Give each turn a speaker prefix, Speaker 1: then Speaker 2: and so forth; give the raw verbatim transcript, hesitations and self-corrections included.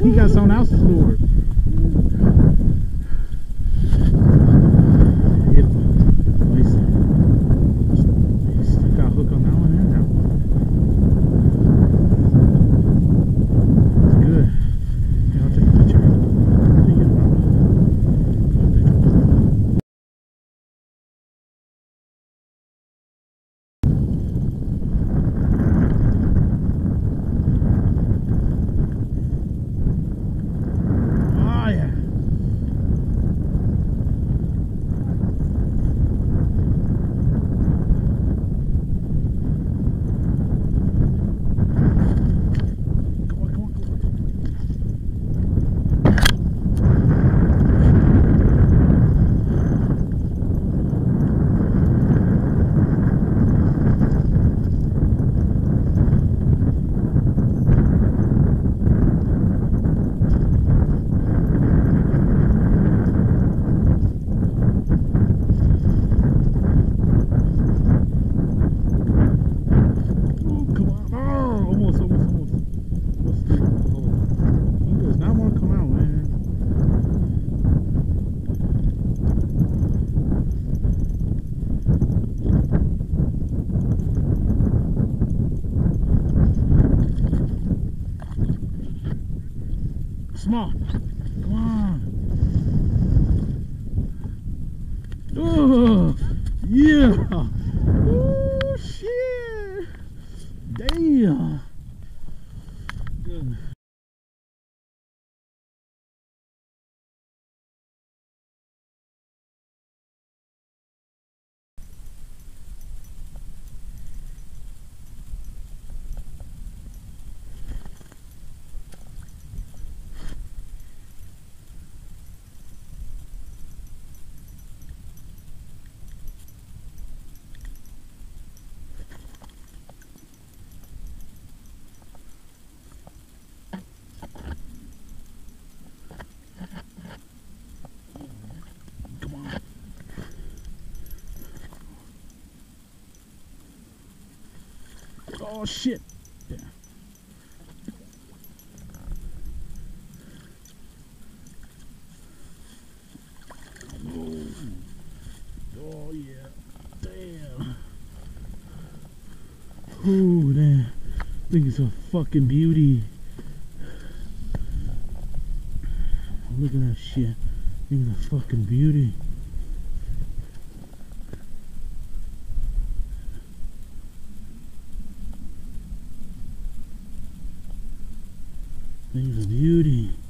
Speaker 1: he got someone else's lure. Small. Come on. Oh, yeah. Oh, shit. Damn. Good. Oh shit. Yeah. Oh, oh yeah. Damn. Oh damn. I think it's a fucking beauty. Look at that shit. I think it's a fucking beauty. Thing's a beauty.